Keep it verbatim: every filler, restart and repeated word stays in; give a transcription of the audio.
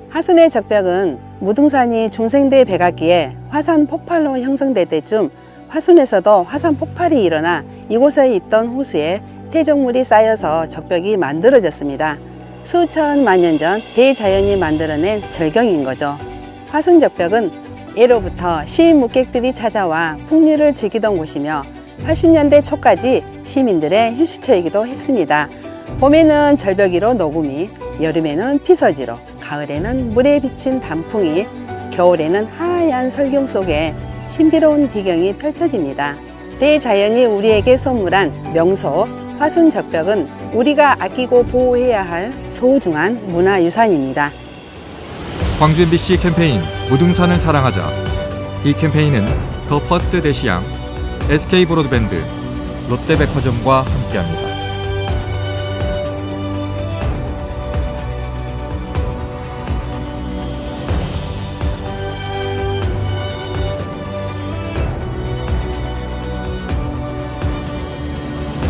하순의 적벽은 무등산이 중생대 백악기에 화산 폭발로 형성될 때쯤 화순에서도 화산 폭발이 일어나 이곳에 있던 호수에 퇴적물이 쌓여서 적벽이 만들어졌습니다. 수천만 년 전 대자연이 만들어낸 절경인 거죠. 화순 적벽은 예로부터 시민묵객들이 찾아와 풍류를 즐기던 곳이며 팔십 년대 초까지 시민들의 휴식처이기도 했습니다. 봄에는 절벽 위로 녹음이, 여름에는 피서지로, 가을에는 물에 비친 단풍이, 겨울에는 하얀 설경 속에 신비로운 비경이 펼쳐집니다. 대자연이 우리에게 선물한 명소 화순 적벽은 우리가 아끼고 보호해야 할 소중한 문화유산입니다. 광주 엠비씨 캠페인 무등산을 사랑하자. 이 캠페인은 더 퍼스트 대시양, 에스케이 브로드밴드, 롯데백화점과 함께합니다.